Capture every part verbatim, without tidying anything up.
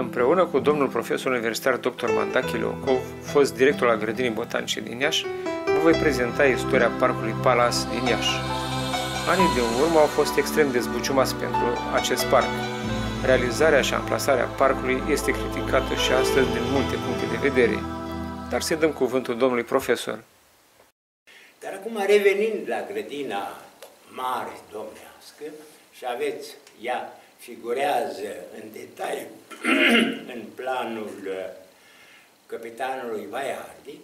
Împreună cu domnul profesor universitar doctor Mandache Leocov, fost director al Grădinii Botanice din Iași, vă voi prezenta istoria Parcului Palace din Iași. Anii din urmă au fost extrem de zbuciumați pentru acest parc. Realizarea și amplasarea parcului este criticată și astăzi din multe puncte de vedere. Dar să dăm cuvântul domnului profesor. Dar acum, revenind la grădina mare domnească, și aveți, ea figurează în detaliu în planul capitanului Vaiardi,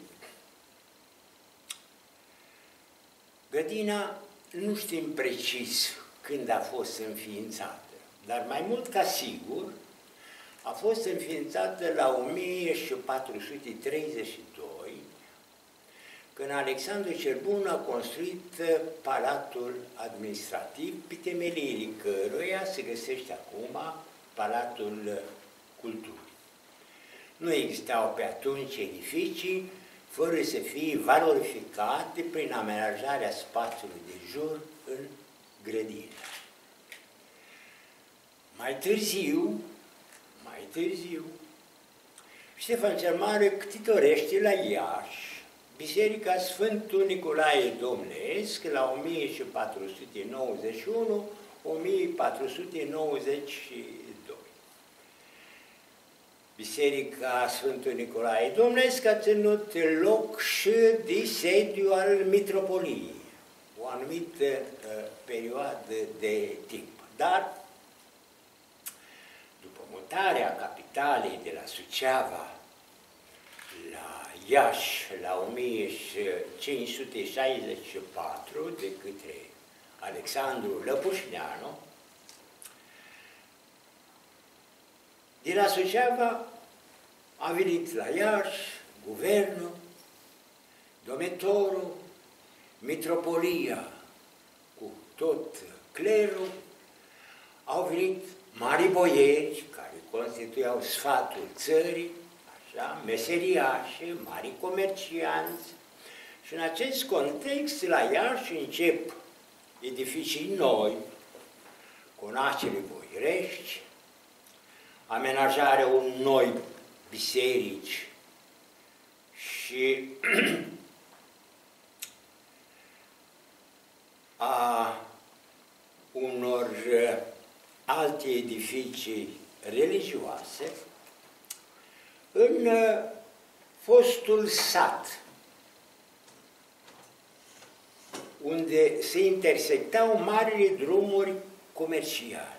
grădina nu știm precis când a fost înființată, dar mai mult ca sigur a fost înființată la o mie patru sute treizeci și doi, când Alexandru cel Bun a construit Palatul Administrativ, pe temeliile căruia se găsește acum Palatul Culturii. Nu existau pe atunci edificii fără să fie valorificate prin amenajarea spațiului de jur în grădină. Mai târziu, mai târziu, Ștefan cel Mare ctitorește la Iași Biserica Sfântul Nicolae Domnesc la o mie patru sute nouăzeci și unu - o mie patru sute nouăzeci și doi. Biserica Sfântul Nicolae Domnesc a ținut loc și de sediu al mitropoliei, o anumită uh, perioadă de timp. Dar, după mutarea capitalei de la Suceava la Iași, la o mie cinci sute șaizeci și patru, de către Alexandru Lăpușneanu, de la Suceava a venit la Iași guvernul, domnitorul, mitropolia cu tot clerul, au venit mari boieri care constituiau sfatul țării, așa, meseriași, mari comercianți, și în acest context la Iași încep edificii noi, conacele boierești, amenajarea unor noi biserici și a unor alte edificii religioase în fostul sat, unde se intersectau marile drumuri comerciale.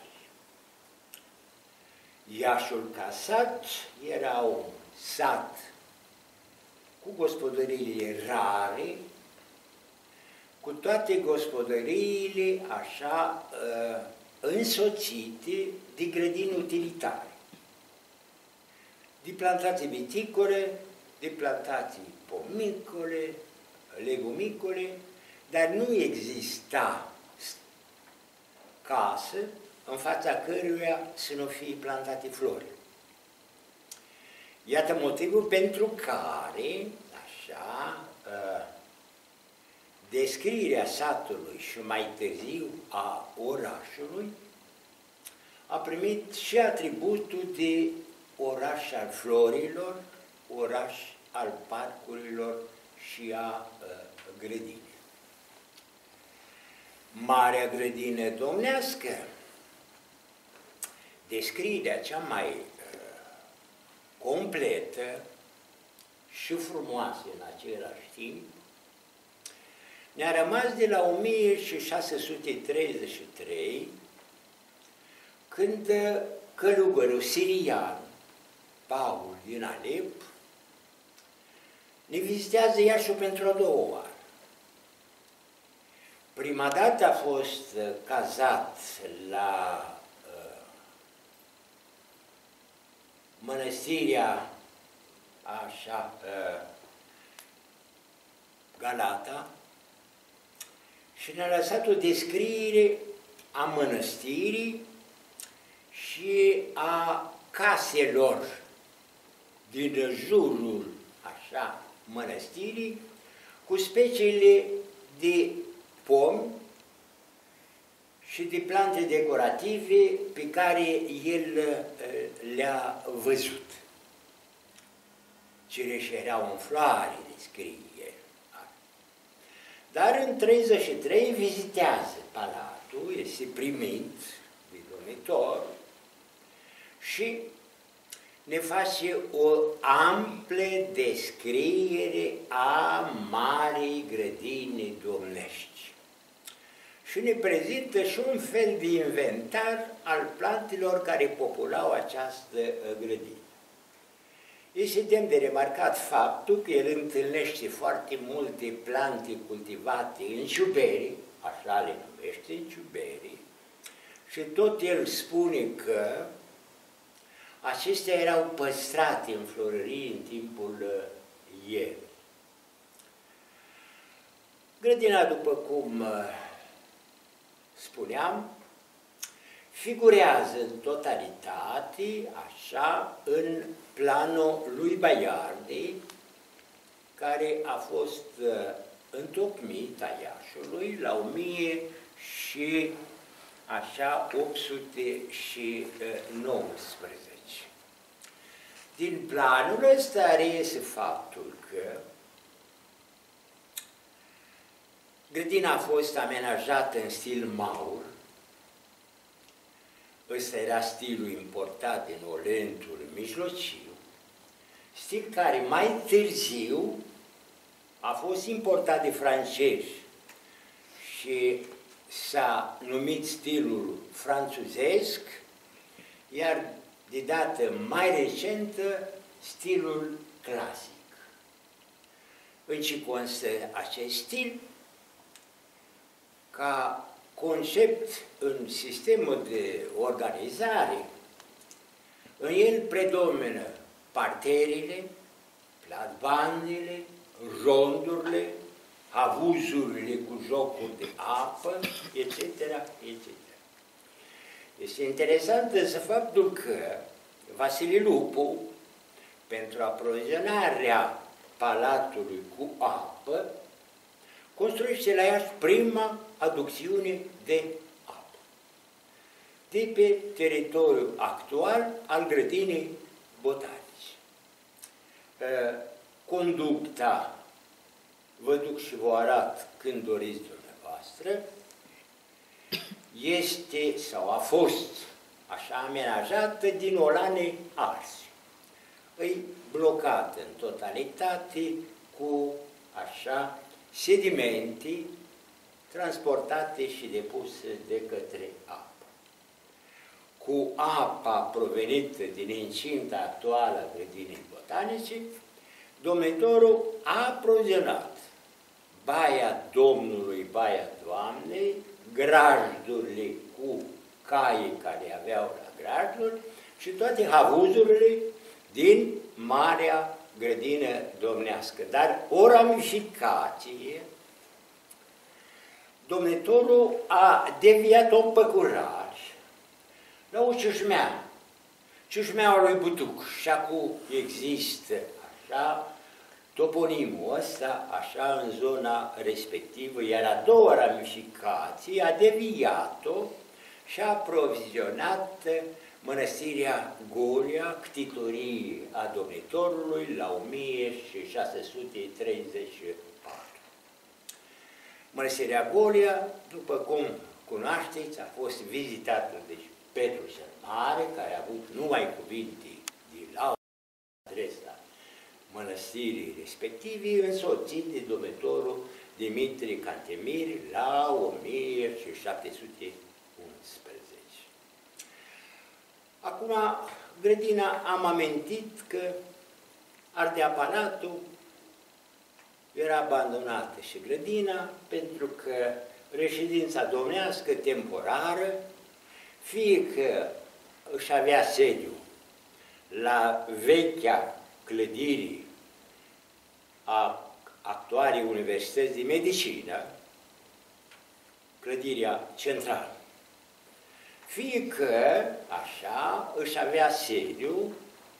Iașul ca sat era un sat cu gospodăriile rare, cu toate gospodăriile așa însoțite de grădini utilitare, de plantații viticole, de plantații pomicole, legumicole, dar nu exista casă în fața căruia să nu fie plantate flori. Iată motivul pentru care, așa, descrierea satului și mai târziu a orașului a primit și atributul de oraș al florilor, oraș al parcurilor și a grădinii. Marea grădină domnească, descrierea cea mai uh, completă și frumoasă în același timp, ne-a rămas de la o mie șase sute treizeci și trei, când călugărul sirian Paul din Alep ne vizitează Iașul pentru a doua oară. Prima dată a fost cazat la uh, mănăstirea așa, uh, Galata, și ne-a lăsat o descriere a mănăstirii și a caselor din jurul așa mănăstirii, cu speciile de pomi și de plante decorative pe care el le-a văzut. Cireșe erau în floare, descrie. Dar în treizeci și trei vizitează palatul, este primit de domnitor și ne face o amplă descriere a Marii Grădini Domnești. Și ne prezintă și un fel de inventar al plantelor care populau această grădină. Este demn de remarcat faptul că el întâlnește foarte multe plante cultivate în ciuberii, așa le numește, în ciuberii, și tot el spune că acestea erau păstrate în florărie în timpul ierbii. Grădina, după cum spuneam, figurează în totalitate, așa, în planul lui Baiardi, care a fost uh, întocmit a Iașului la o mie și așa opt sute nouăsprezece. Din planul ăsta reiese faptul că grădina a fost amenajată în stil maur. Ăsta era stilul importat din Orientul Mijlociu, stil care mai târziu a fost importat de francezi și s-a numit stilul franțuzesc, iar de dată mai recentă stilul clasic. În ce constă acest stil? Ca concept în sistemul de organizare, în el predomină parterile, platbandele, rondurile, havuzurile cu jocuri de apă, et cetera, et cetera. Este interesant însă faptul că Vasile Lupu, pentru aprovizionarea palatului cu apă, construiește la Iași prima aducțiune de apă, de pe teritoriul actual al grădinii botanice. Conducta, vă duc și vă arăt când doriți dumneavoastră, este sau a fost așa amenajată din olane arse. Îi blocată în totalitate cu așa sedimente transportate și depuse de către apă. Cu apa provenită din incinta actuală a grădinii botanice, domnitorul a aprovizionat Baia Domnului, Baia Doamnei, grajdurile cu caii care aveau la grajduri și toate havuzurile din Marea Grădină Domnească. Dar o ramificație, domnitorul a deviat-o în păcuraj la o ciușmea, ciușmeaua lui Butuc. Și acum există așa toponimul ăsta, așa în zona respectivă, iar a doua ramificație a deviat-o și a aprovizionat mănăstirea Golia, ctitorie a domnitorului, la o mie șase sute treizeci și patru. Mănăstirea Golia, după cum cunoașteți, a fost vizitată de Petru cel Mare, care a avut numai cuvinte de laudă adresa mănăstirii respective, însoțit de domnitorul Dimitrie Cantemir la o mie șapte sute unsprezece. Acum, grădina, am amintit că ardea palatul, era abandonată și grădina, pentru că reședința domnească temporară, fie că își avea sediu la vechea clădire a actualei Universități de Medicină, clădirea centrală, fie că, așa, își avea sediu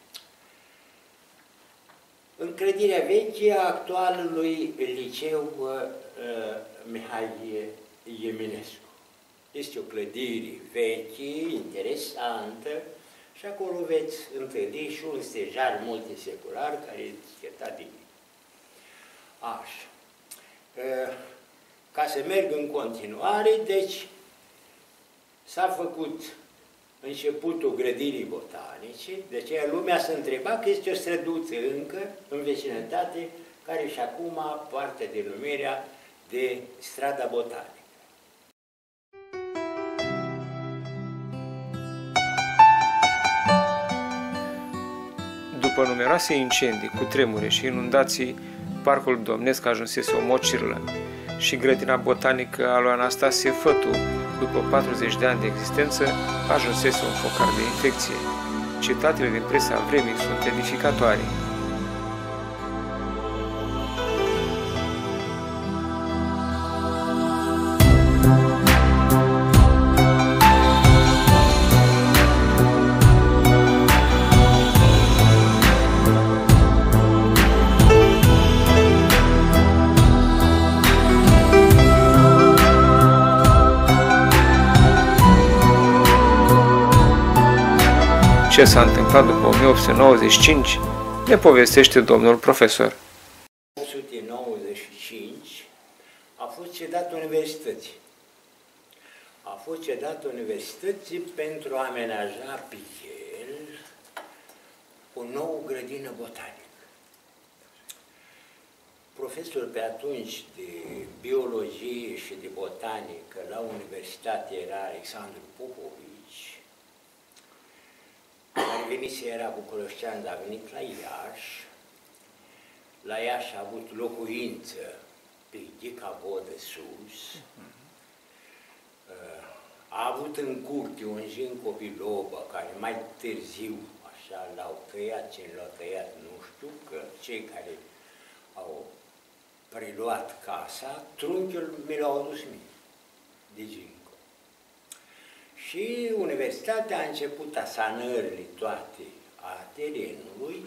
în clădirea veche a actualului liceu uh, Mihai Eminescu. Este o clădire veche, interesantă, și acolo veți întâlni și un stejar multisecular care e etichetat din mine. Așa. Ca să merg în continuare, deci s-a făcut începutul grădinii botanice, de aceea lumea se întreba că este o străduță încă în vecinătate, care și acum poartă denumirea de Strada Botanică. După numeroase incendii, cutremure și inundații, parcul domnesc ajunsese o mocirlă și grădina botanică a lui Anastasie Fătu, după patruzeci de ani de existență, ajunsese un focar de infecție. Citatele din presa vremii sunt edificatoare. Ce s-a întâmplat după o mie opt sute nouăzeci și cinci, ne povestește domnul profesor. o mie opt sute nouăzeci și cinci a fost cedat universității. A fost cedat universității pentru a amenaja pe el o nouă grădină botanică. Profesor pe atunci de biologie și de botanică la universitate era Alexandru Popovici, care venise, era bucureștean, dar a venit la Iași. La Iași a avut locuință pe Dicavo de sus. A avut în curte un jinco bilobă, care mai târziu, așa, l-au tăiat, cine l-au tăiat, nu știu, că cei care au preluat casa, trunchiul mi l-au adus mie, de jinco. Și universitatea a început asanările toate a terenului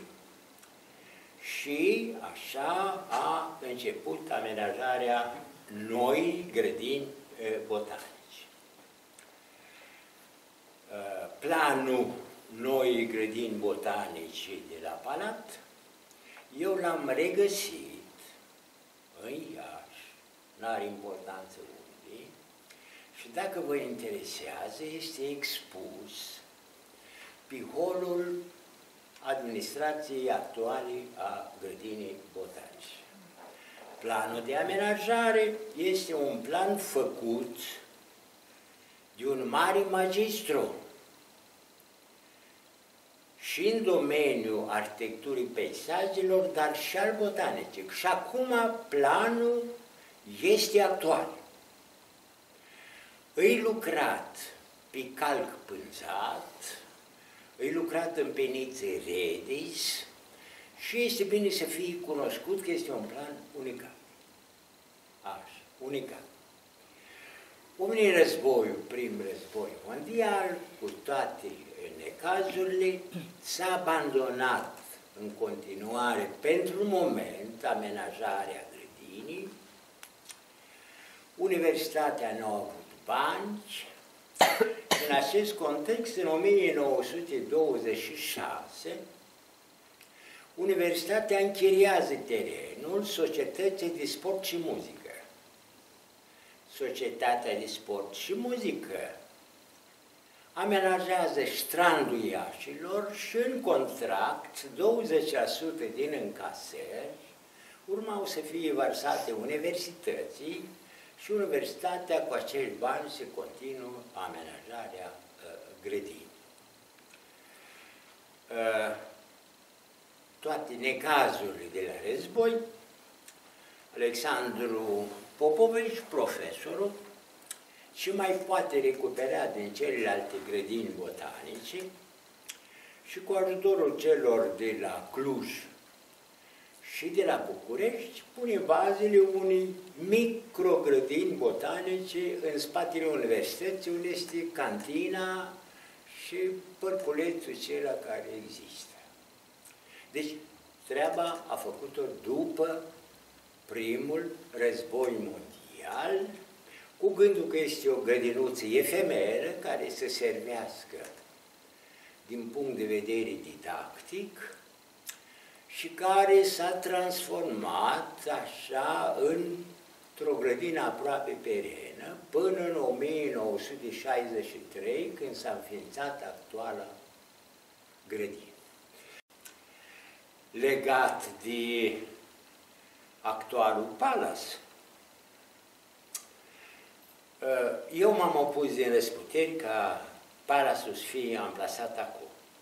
și așa a început amenajarea noi grădini botanice. Planul noi grădini botanice de la Palat, eu l-am regăsit în Iași, n-are importanță unde, și dacă vă interesează, este expus pe holul administrației actuale a grădinii botanice. Planul de amenajare este un plan făcut de un mare magistru și în domeniul arhitecturii peisajelor, dar și al botanicii. Și acum planul este actual. Îi lucrat pe calc pânzat, îi lucrat în penițe redis și este bine să fie cunoscut că este un plan unicat. Așa, unicat. Oamenii războiul, prim război mondial, cu toate necazurile, s-a abandonat în continuare, pentru moment, amenajarea grădinii. Universitatea nu a avut bani. În acest context, în o mie nouă sute douăzeci și șase, Universitatea închiriază terenul Societății de Sport și Muzică. Societatea de Sport și Muzică amenajează strandul Iașilor și în contract douăzeci la sută din încasări urmau să fie varsate universității și universitatea cu acești bani se continuă amenajarea uh, grădinii. Uh, toate necazurile de la război, Alexandru Popovici, profesorul, și mai poate recupera din celelalte grădini botanice și cu ajutorul celor de la Cluj și de la București pune bazele unei microgrădini botanice în spatele universității, unde este cantina și părculețul acela care există. Deci, treaba a făcut-o după primul război mondial, cu gândul că este o grădinuță efemeră care să servească din punct de vedere didactic și care s-a transformat așa într-o grădină aproape perenă până în o mie nouă sute șaizeci și trei, când s-a înființat actuala grădină. Legat de actualul Palace, eu m-am opus din răsputeri ca Palace-ul să fie amplasat acolo.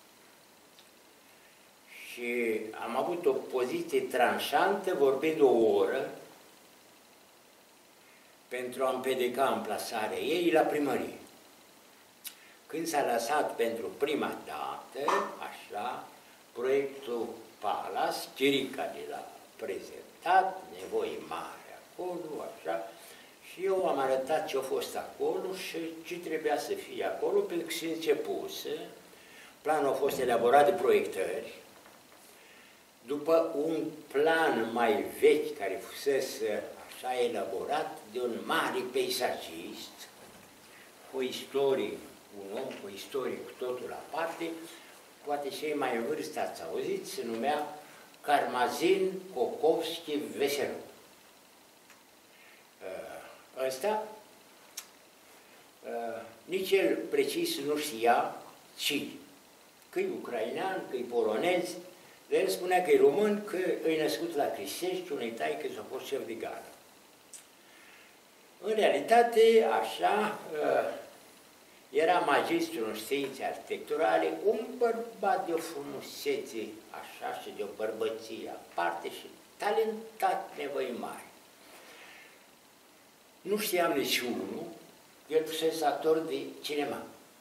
Și am avut o poziție tranșantă, vorbind o oră, pentru a împiedica amplasarea ei la primărie. Când s-a lăsat pentru prima dată, așa, proiectul Palace, Chirica de l-a prezentat, nevoi mari acolo, așa, și eu am arătat ce a fost acolo și ce trebuia să fie acolo, pentru că se începuse, planul a fost elaborat de proiectări, după un plan mai vechi care fusese așa elaborat de un mare peisagist, cu o istorie, un om cu o istorie cu totul aparte, poate cei mai în vârstă ați auzit, se numea Karmazin Kokovski Veselov. Ăsta, nici el precis nu știa ci, că-i ucrainean, că-i polonez, dar el spunea că e român, că e născut la Crisești, unei taică s-a fost șef de gară. În realitate, așa, era magistru în științe arhitecturale, un bărbat de o frumusețe, așa, și de o bărbăție aparte și talentat nevoi mari. Nu știam niciunul, el fusese actor de cinema.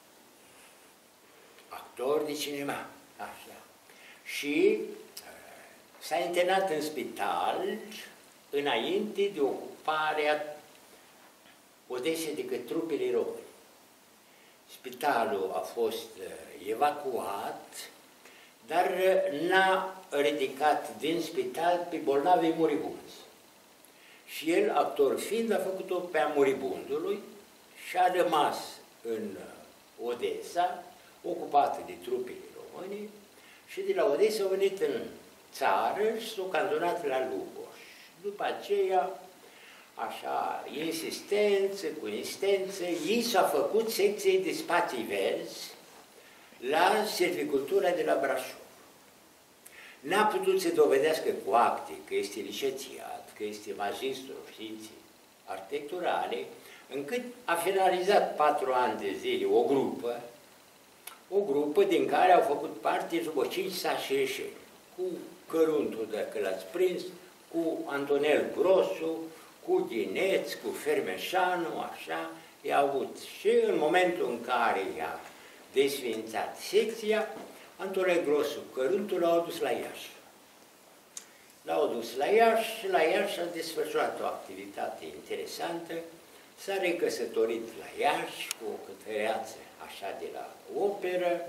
Actor de cinema, așa. Și s-a internat în spital înainte de ocuparea Odesei de către trupele române. Spitalul a fost evacuat, dar n-a ridicat din spital pe bolnavii muribunzi. Și el, actor fiind, a făcut-o pe a muribundului și a rămas în Odessa, ocupată de trupele române, și de la Odessa a venit în țară și s-a cantonat la Lugoș. După aceea, așa, insistență cu insistență, i s-a făcut secție de spații verzi la silvicultura de la Brașov. N-a putut să dovedească cu acte că este licențiat, că este magistru în științe arhitecturale, încât a finalizat patru ani de zile o grupă, o grupă din care au făcut parte după cinci sașeșeni, cu Căruntul, dacă l-ați prins, cu Antonel Grosu, cu Ghineț, cu Fermeșanu, așa, i-a avut. Și în momentul în care i-a desființat secția, Antonel Grosu, Căruntul, l-au adus la Iași. L-au dus la Iași și la Iași a desfășurat o activitate interesantă, s-a recăsătorit la Iași cu o cântăreață așa de la operă,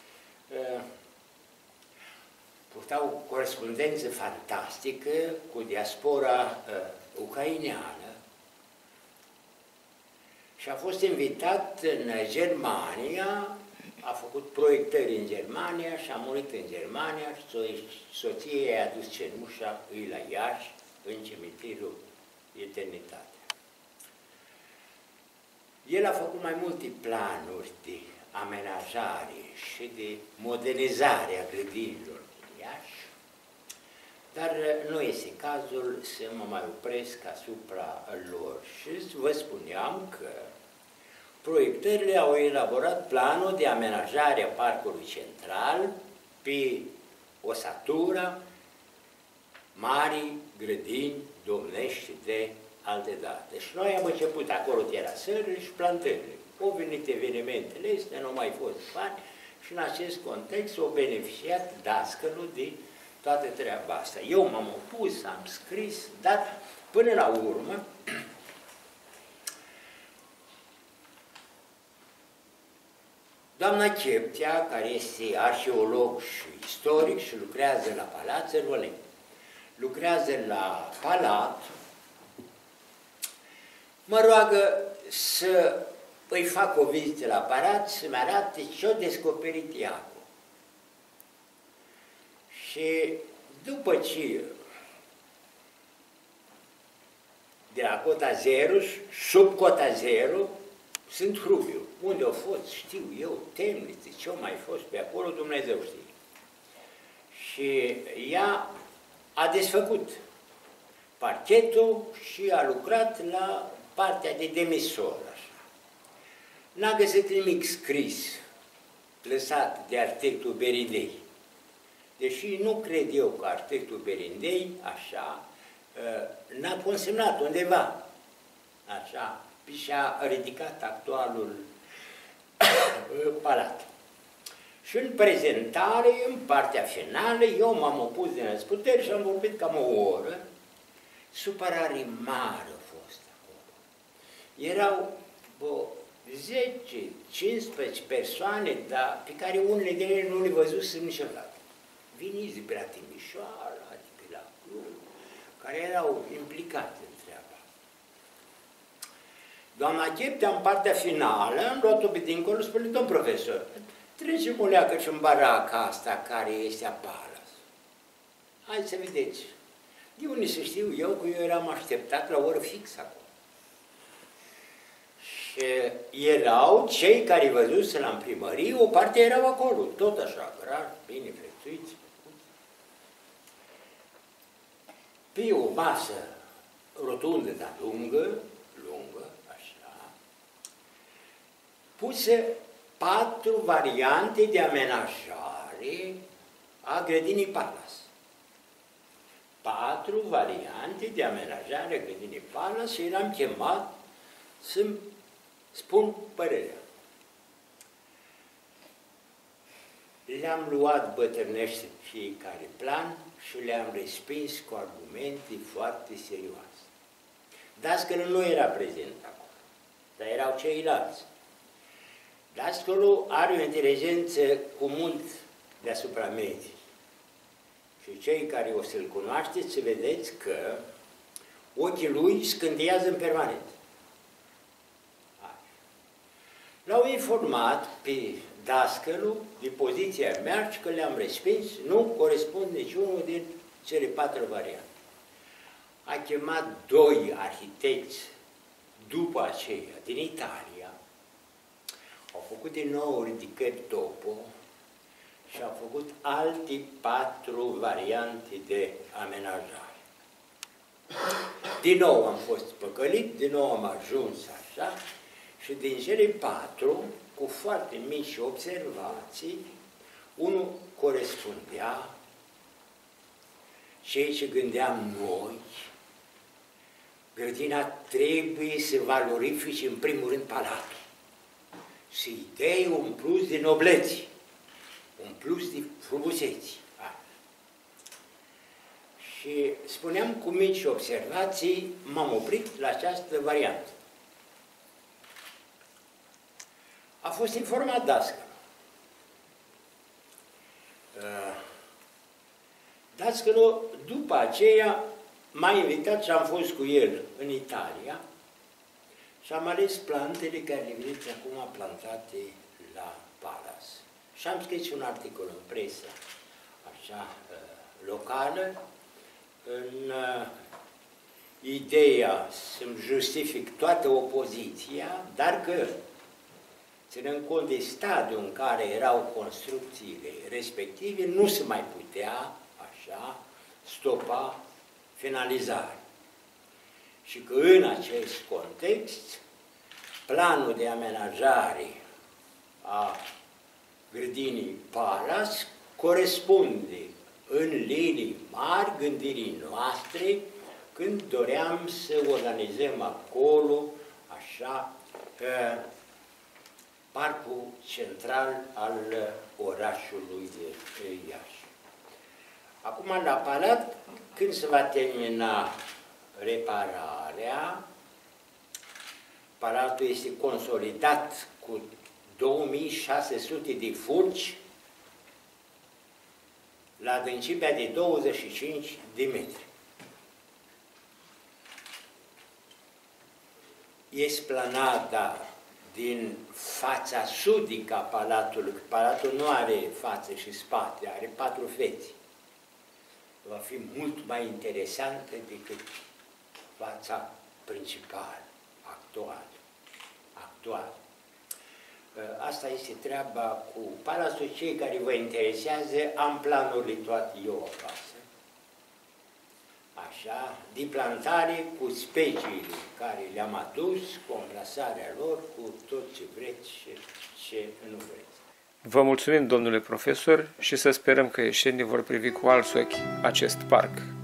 purtau corespondență fantastică cu diaspora ucraineană și a fost invitat în Germania, a făcut proiectări în Germania și a murit în Germania și soția i-a adus cenușa, îi la Iași, în cimitirul Eternitatea. El a făcut mai multe planuri de amenajare și de modernizare a grădinilor din Iași, dar nu este cazul să mă mai opresc asupra lor. Și vă spuneam că proiectările au elaborat planul de amenajare a Parcului Central pe osatura marii grădini domnești de alte date. Și noi am început acolo terasările și plantările. Au venit evenimentele astea, nu mai fost bani și în acest context au beneficiat dascălul de toată treaba asta. Eu m-am opus, am scris, dar până la urmă doamna Ceptea, care este arheolog și istoric și lucrează la Palat Țărvăleni, lucrează la Palat, mă roagă să îi fac o vizită la Palat, să-mi arate ce-o descoperit Iacu. Și după ce de la cota zero, sub cota zero, sunt Hrubiu. Unde au fost, știu eu, temnițe, ce-au mai fost pe acolo, Dumnezeu știe. Și ea a desfăcut parchetul și a lucrat la partea de demisor, așa. N-a găsit nimic scris, lăsat de arhitectul Berindei. Deși nu cred eu că arhitectul Berindei, așa, n-a consemnat undeva, așa, și-a ridicat actualul palat. Și în prezentare, în partea finală, eu m-am opus din răsputeri și am vorbit cam o oră. Supărare mare a fost acolo. Erau zece cincisprezece persoane, dar pe care unele de ele nu le văzusem niciodată. Viniți de pe la Timișoara, de pe la Cluj, care erau implicate în treaba. Doamna Cheptea, în partea finală, am luat-o pe dincolo, spune, domn profesor, trecem o leacă și în baraca asta care este a Palas. Hai să vedeți. De unde să știu eu că eu eram așteptat la oră fixă acolo. Și erau cei care văzuseră la primărie, o parte erau acolo, tot așa, grav, bine prețuiți. Pe o masă rotundă, dar lungă, lungă, așa, puse patru variante de amenajare a grădinii Palas. Patru variante de amenajare a grădinii Palas și eram chemat să-mi spun părerea. Le-am luat bătrânește fiecare plan și le-am respins cu argumente foarte serioase. Dascălul nu era prezent acolo, dar erau ceilalți. Dascălul are o inteligență cu mult deasupra medii. Și cei care o să-l cunoașteți, să vedeți că ochii lui scânteiază în permanent. L-au informat pe dascălul de poziția mea și că le-am respins, nu corespund niciunul din cele patru variante. A chemat doi arhitecți după aceea, din Italia, au făcut din nou ridicări topo și au făcut alte patru variante de amenajare. Din nou am fost păcălit, din nou am ajuns așa și din cele patru, cu foarte mici observații, unul corespundea ceea ce gândeam noi. Grădina trebuie să valorifice în primul rând palatul, să-i dea un plus de noblețe, un plus de frumuseți. Și spuneam cu mici observații, m-am oprit la această variantă. A fost informat dascălul. Dascălul, după aceea, m-a invitat și am fost cu el în Italia și am ales plantele care le vedeți acum plantate la Palas. Și am scris un articol în presă, așa, locală, în ideea să-mi justific toată opoziția, dar că, ținând cont de stadiul în care erau construcțiile respective, nu se mai putea, așa, stopa finalizarea. Și că în acest context, planul de amenajare a grădinii Palas corespunde în linii mari gândirii noastre când doream să organizăm acolo, așa, parcul central al orașului de Iași. Acum, la Palat, când se va termina repararea, Palatul este consolidat cu două mii șase sute de furci la adâncimea de douăzeci și cinci de metri. esplanada din fața sudică a palatului. Palatul nu are față și spate, are patru feți. Va fi mult mai interesantă decât fața principală, actuală. actuală. Asta este treaba cu palatul. Cei care vă interesează, am planurile toate eu acasă. Așa, de plantare cu speciile care le-am adus, cu amplasarea lor, cu tot ce vreți și ce nu vreți. Vă mulțumim, domnule profesor, și să sperăm că ieșenii vor privi cu alți ochi acest parc.